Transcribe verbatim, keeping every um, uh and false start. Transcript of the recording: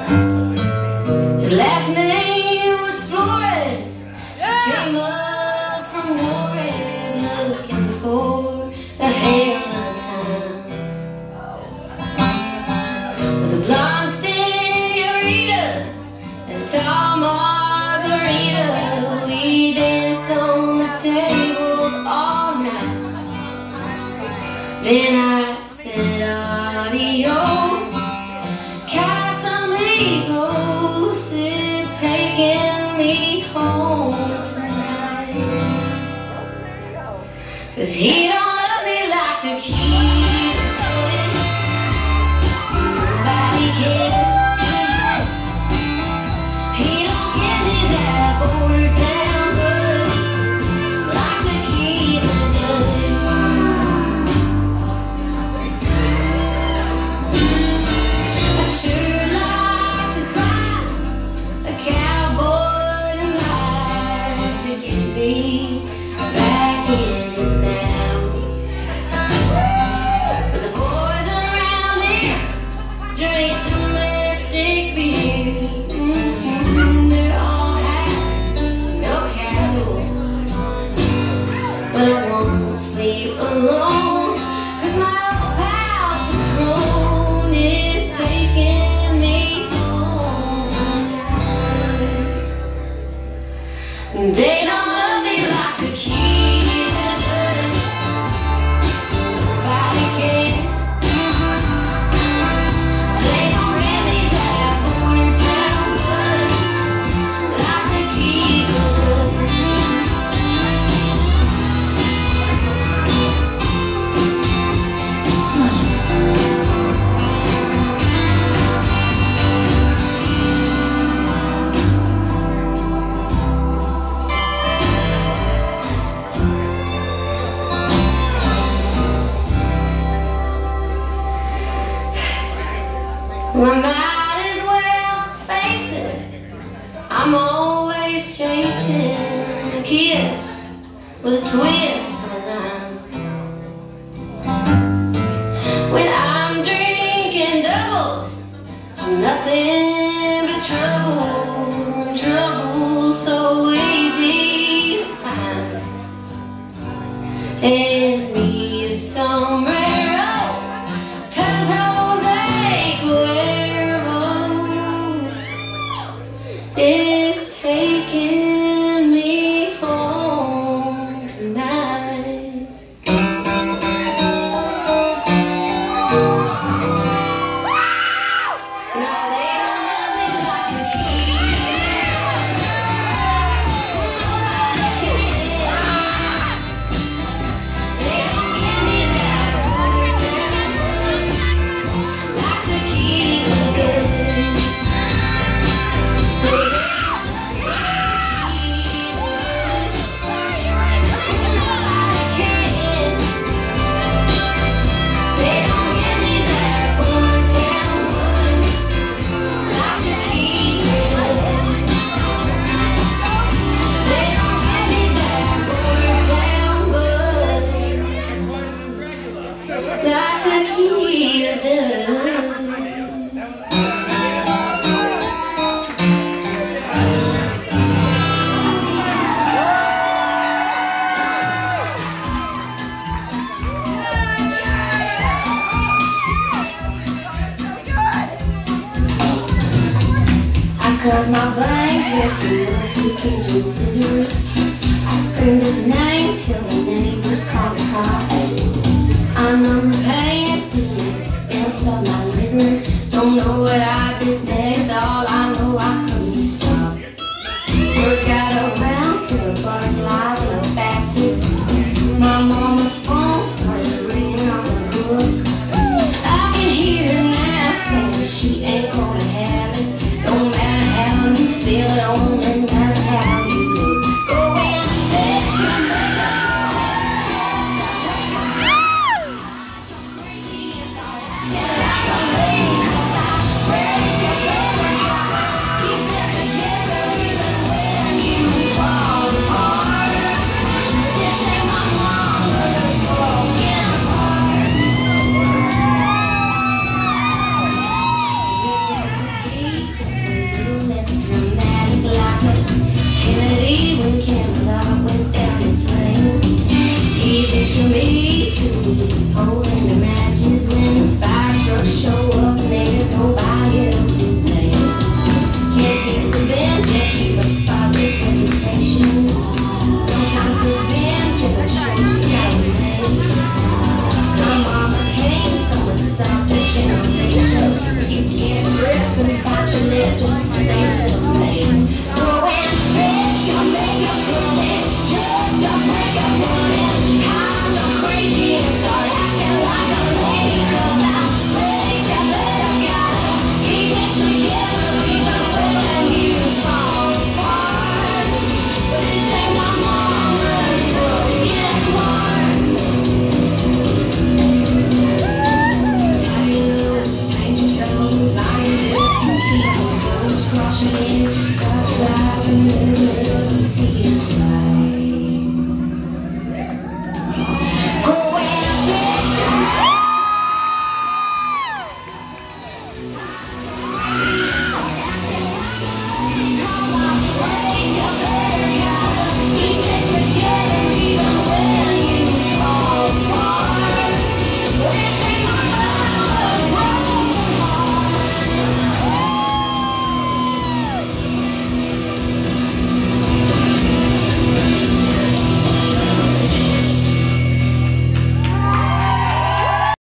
His last name was Flores. Yeah. Came up from Juarez looking for a hell of a time. With a blonde senorita and tall margarita, we danced on the tables all night. Then I said adios. Casamigos is taking me home tonight. 'Cause he don't love me like tequila. Nobody cares. He don't give me that border town good like tequila does. I sure like to find a cowboy tonight to get me back in the South. But the boys around here drink domestic beer. Mm-hmm, they're all happy, no cowboy. But I won't sleep alone, 'cause my old pal Patron is taking me home. They don't love me like tequila does. Nobody cares. They don't give me that border town good like tequila does. Well, I might as well face it, I'm always chasing a kiss with a twist of a lime. When I'm drinking doubles, I'm nothing but trouble. Trouble so easy to find. And me a sombrero, 'cause Jose Cuervo is taking me home tonight. No, they don't love me like tequila. Nobody cares. They don't give me that border town like tequila does. Like tequila does. I cut my bangs with some rusty kitchen scissors. I screamed his name till the neighbors called the cops. I numb the pain at the expense of my liver. Don't know what